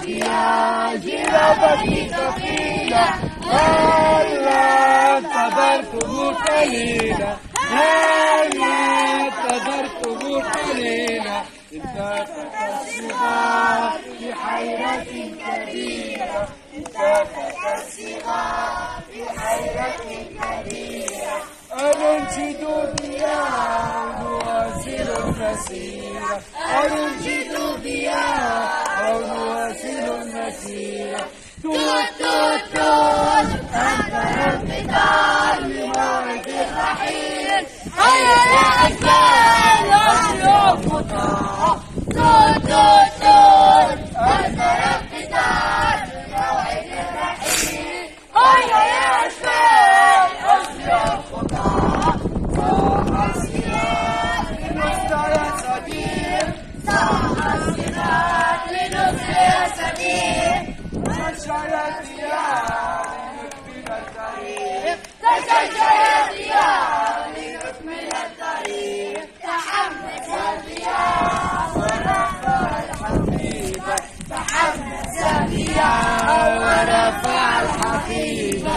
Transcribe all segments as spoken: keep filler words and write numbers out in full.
بها جرابتي ثقيلة، هلا انتظرتم قليلا، هلا انتظرتم قليلا، التفت الصغار في حيرة كبيرة، التفت الصغار في حيرة كبيرة، أننشد بها أو نواصل المسيرة، أننشد بها أو نواصل المسيرة، توت توت توت أنت القطار لموعد الرحيل، هيا يا أجيال أسرع القطار، توت توت توت أنت القطار لموعد الرحيل، هيا يا أجيال أسرع القطار، صاح الصراط لنصنع سبيل، صاح الصراط لنصنع سبيل، تشجع يا ديار لنكمل الطريق، تشجع يا ديار لنكمل الطريق، تحمس يا ديار ورفع الحقيبة، تحمس يا ديار ورفع الحقيبة،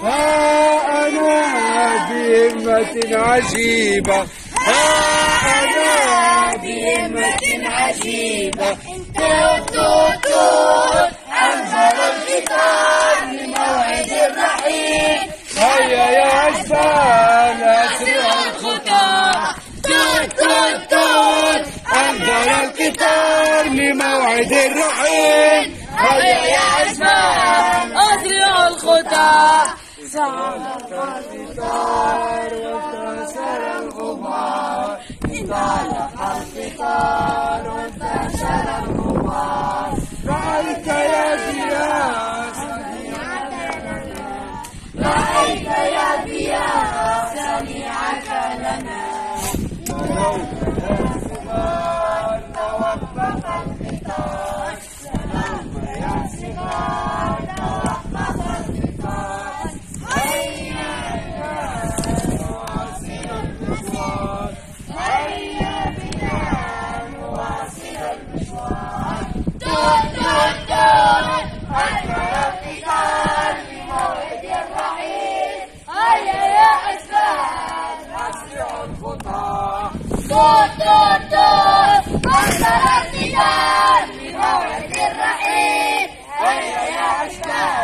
ها أنا بهمة عجيبة، ها أنا بهمة عجيبة، توت توت توت أنزل القطار لموعد الرحيل، هيا يا أجبال أسرع الخطى، توت توت توت أنزل القطار لموعد الرحيل، هيا يا أجبال أسرع الخطى، سعى القطار وانتشر الغبار، انطلق القطار وانتشر الغبار، رأيت يا ضياء سميعك لنا، رأيت يا ضياء سميعك لنا، ولولا يا صغار توقف القطار، ولولا يا صغار توقف القطار، هيا بنا نواصل المشوار، هيا بنا نواصل المشوار، توت توت توت أكبر القطار لموعد الرحيل، هيا يا أجبال أسرع الخطى، توت توت توت أكبر القطار لموعد الرحيل، هيا يا أجبال